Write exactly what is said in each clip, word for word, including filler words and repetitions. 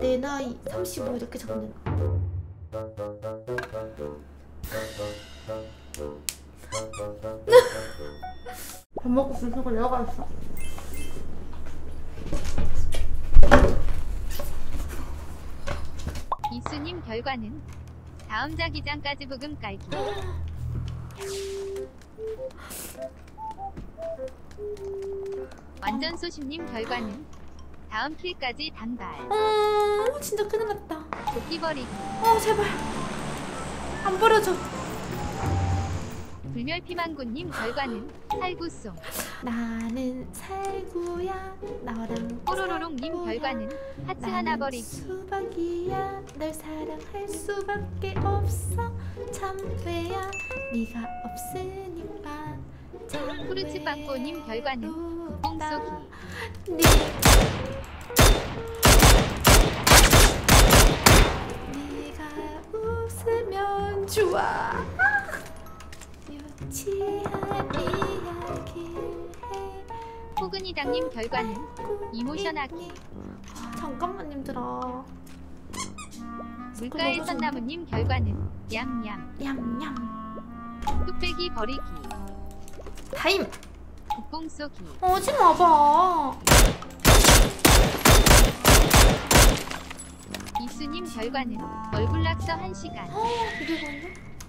내 나이 삼십오 이렇게 적는. 밥 먹고 분석을 내려갔어. 이수님 결과는 다음 자기장까지 부금 깔기. 완전 소심님 결과는 다음 킬까지 단발. 어 진짜 큰일 났다. 도끼 버리기. 어 제발 안 버려져. 불멸피망구님 결과는 살구송. 나는 살구야 너랑 뽀로로롱님 결과는 하트 하나 버리기. 수박이야 널 사랑할 수밖에 없어 참외야 네가 없으니까 참외. 후르츠빵꼬님 결과는 뽕쏘기. 네. 네가 웃으면 좋아. 유치한 이야기를 해. 포근이당님 결과는 이모션하기. 잠깐만 님들아. 물가의 선나무님 결과는 얌얌. 얌얌. 뚝배기 버리기. 타임. 국뽕 쏘기. 오지 마봐. 이수님 결과는 얼굴락서 한 시간. 어 이리고 있네.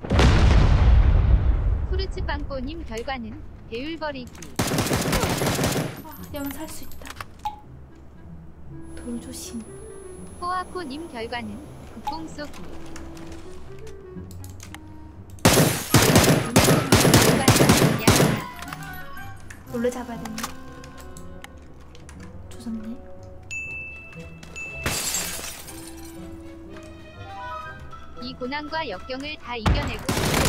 후르츠빵꼬님 결과는 배율 버리기. 아 영 살 수 있다. 돌 조심. 호아코님 결과는 국뽕 쏘기. 놀래 잡아야 되네. 조졌네. 이 고난과 역경을 다 이겨내고.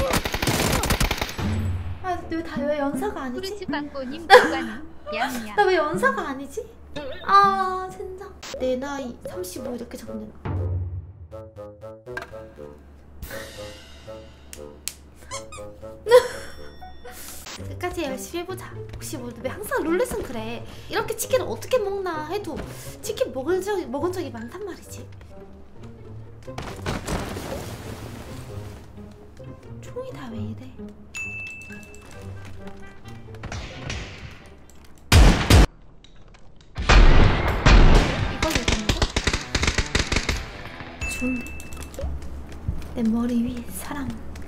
아 왜 다 왜 연사가 아니지? 후르츠빵꼬님 결과는 얌얌. 나 왜 연사가 아니지? 아 젠장. 내 나이 삼십오 이렇게 적는. 끝까지 열심히 해보자. 혹시 뭐 왜 항상 룰렛은 그래. 이렇게 치킨을 어떻게 먹나 해도 치킨 먹을 적, 먹은 적이 많단 말이지. 총이 다 왜 이래. 이걸 읽었는데? 좋은데? 내 머리 위에 사람.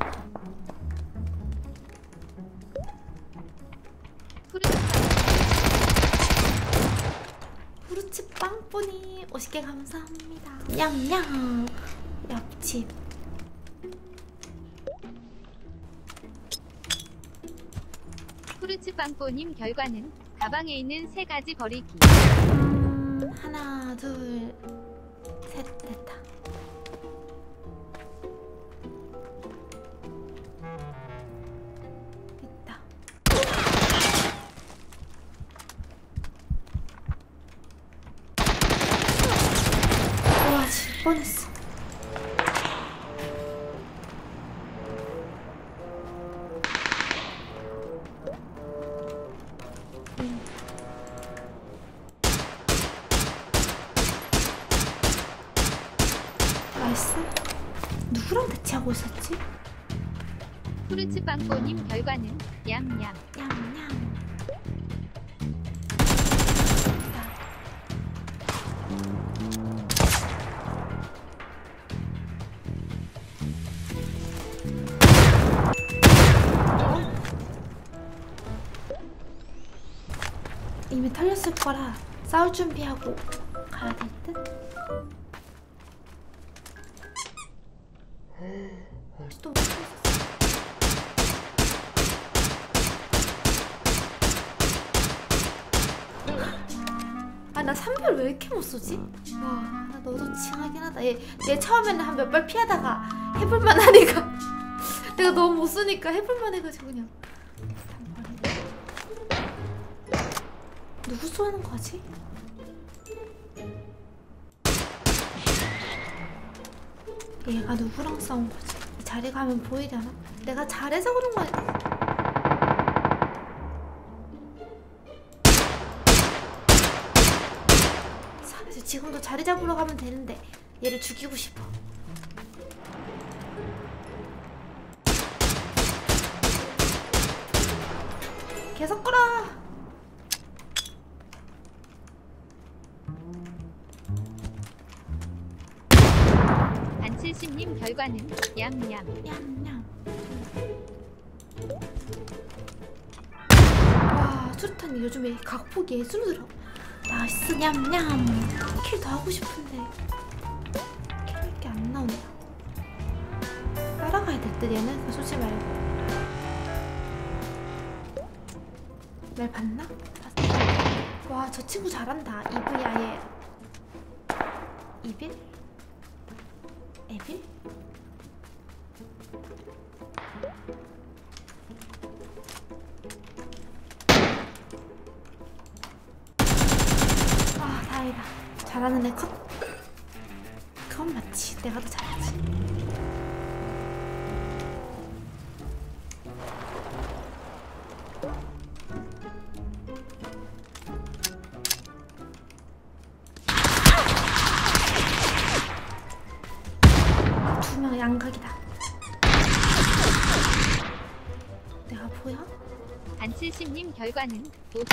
후르츠 빵뿌니 오십 개 감사합니다. 냠냠. 옆집. 후르츠빵꼬님 결과는 가방에 있는 세 가지 버리기. 음, 하나 둘 셋 됐다. 있다. 와 질 뻔했어. 나이스. 누구랑 대치하고 있었지? 후르츠빵꼬님 결과는 얌얌. 냠냠. 이미 털렸을 거라 싸울 준비하고 가야 될 듯? 또 아 나 삼별 왜 이렇게 못 쏘지? 와 나 너도 칭하긴 하다. 얘, 얘 처음에는 한 몇 발 피하다가 해볼만 하니까 내가 너무 못 쏘니까 해볼만 해가지고 그냥 누구 쏘는 거지? 얘가 누구랑 싸운 거지? 자리 가면 보이려나? 내가 잘해서 그런 거야. 지금도 자리 잡으러 가면 되는데 얘를 죽이고 싶어. 계속 끌어. 안칠십님 결과는 얌얌. 냠냠. 와, 수류탄이 요즘에 각폭이 예술로 들어. 나이스. 냠냠. 킬 더 하고 싶은데 킬할 게 안 나오네. 따라가야 될 듯 얘는. 쏘지 말고. 날 봤나? 와, 저 친구 잘한다. 이브이 아예 이빌? 에빌? 아, 다행이다. 잘하는 애 컷. 그건 맞지. 내가 더 잘하지. 두 명 양각이다. 내가 보여? 안칠십님 결과는 오.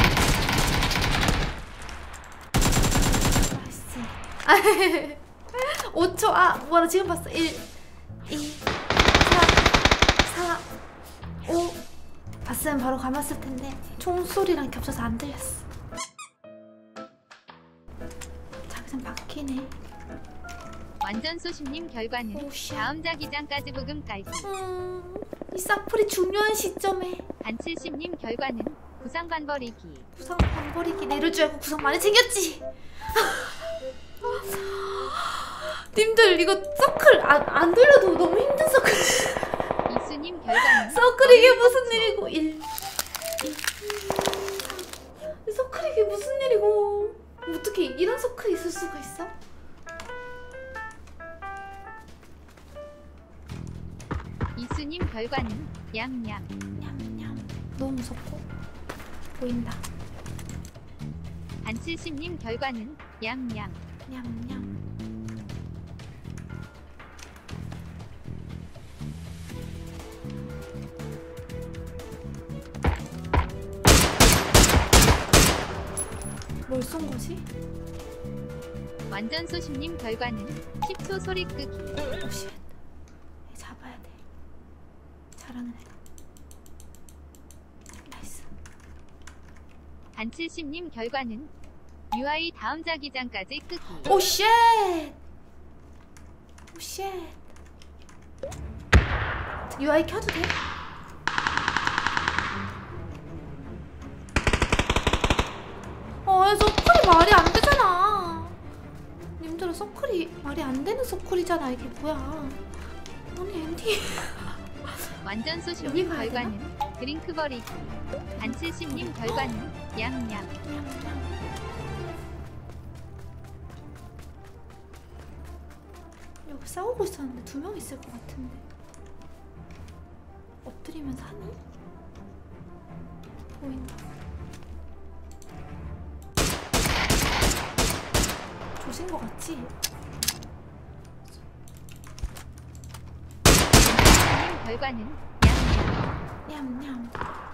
나이스. 오 초. 아, 뭐라 지금 봤어. 일, 이, 삼, 사, 오. 봤으면 바로 감았을 텐데 총소리랑 겹쳐서 안 들렸어. 자기장 바뀌네. 완전 소심님 결과는 오샤. 다음 자기장까지 부금 깔기. 음, 이 싹풀이 중요한 시점에 안칠십님 결과는 구상 반버리기. 구상 반버리기. 내릴 줄 알고 구상 많이 챙겼지. 님들 이거 서클 안, 안 돌려도 너무 힘든 서클. 이수님 결과는 서클 이게 무슨 일이고. 일, 이, 삼. 서클 이게 무슨 일이고. 어떻게 이런 서클이 있을 수가 있어? 이수님 결과는 얌얌. 냠냠. 너무 무섭고 보인다. 안칠십님 결과는 얌얌. 냠냠. 뭘 쏜 거지? 완전 소심님 결과는 십 초 소리 끄기. 오쉣. 얘 잡아야 돼. 잘하는 애다. 나이스. 안칠십님 결과는 유아이 다음 자기장까지 끄기. 오쉣. 오쉣. 유아이 켜도 돼? 어, 서클이 말이 안 되잖아. 님들아, 서클이 말이 안 되는 서클이잖아. 이게 뭐야? 아니, 앤디. 완전 소심님 여기 가야 결과는 드링크 버리기. 안칠십님 결과는 얌얌. 여기 싸우고 있었는데 두 명 있을 것 같은데. 엎드리면 사나? 보인다. 조신 것 같지? 안칠십님 결과는 얌얌. 냠냠.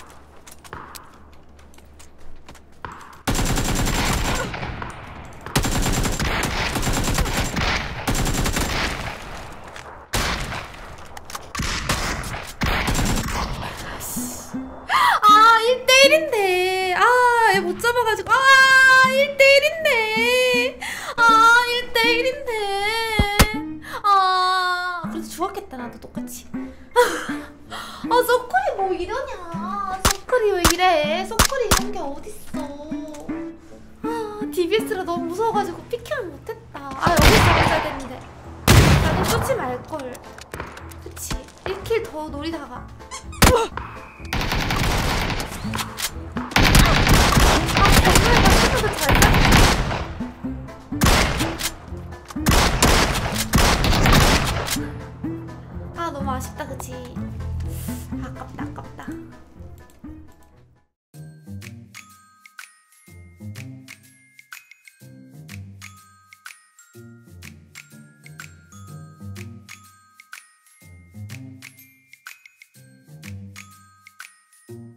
아, 일 대 일인데. 아, 얘 못 잡아가지고. 아, 일 대 일인데. 아, 일 대 일인데. 아, 그래도 죽었겠다, 나도 똑같이. 아, 서클이 뭐 이러냐. 서클이 왜 이래. 서클이 이런 게 어딨어. 아, 디비에스라 너무 무서워가지고 피킹을 못했다. 아, 여기 잡아야 되는데. 나도 쏘지 말걸. 그치. 일 킬 더 노리다가. 아, 너무 아쉽다. 그치? 아깝다 아깝다. 아